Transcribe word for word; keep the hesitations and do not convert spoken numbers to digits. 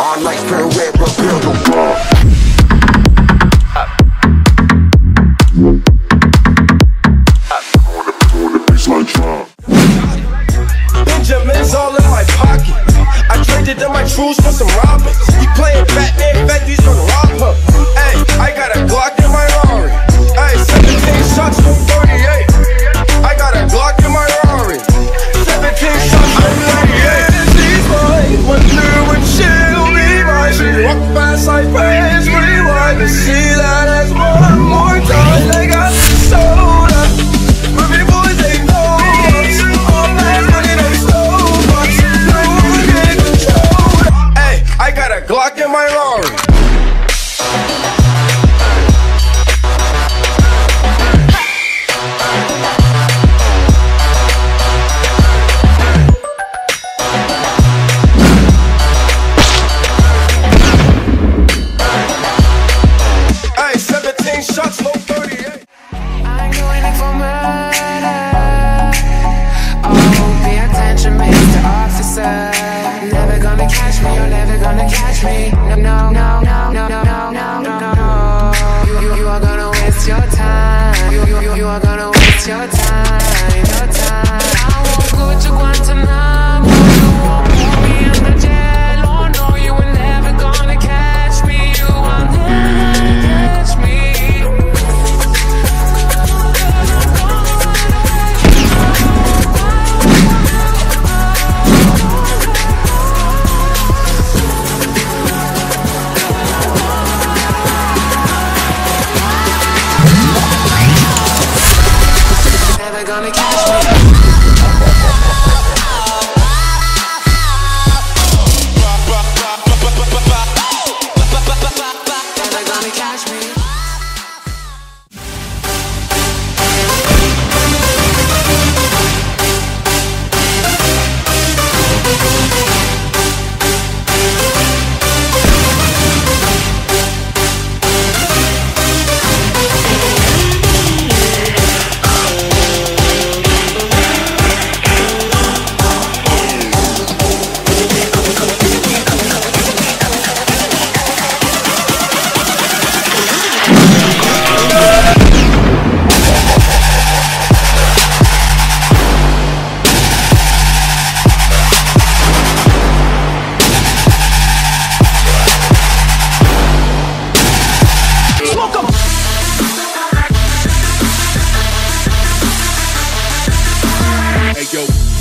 All lights turn red, but girl don't fall. Benjamin's all in my pocket. I traded in my truths for some Robins. You playing Batman, Fetty's gonna rob her. Hey, I got a Glock in my Rari. Hey, seventeen shots from thirty-eight. I got a Glock in my Rari. seventeen shots from thirty-eight. These boys went through and she'll be right. She walk fast like praise, rewind and see that as one more time. They got the soda. Ruby boys, they know us. All that money they stole us. No one can control us. Hey, I got a Glock in my Rari. Shots, low thirty-eight. I'm doing it for murder. Oh, pay attention, Mister Officer. Never gonna catch me, you're never gonna catch me. No, no, no, no, no, no, no, no, no. You, you, you are gonna waste your time. You, you, you, you are gonna waste your time, your time. I won't go to Guantanamo. You won't put me in the jail. Oh no, you were never gonna catch me. You will never catch me. Never gonna catch me. Never gonna catch me. Hey yo,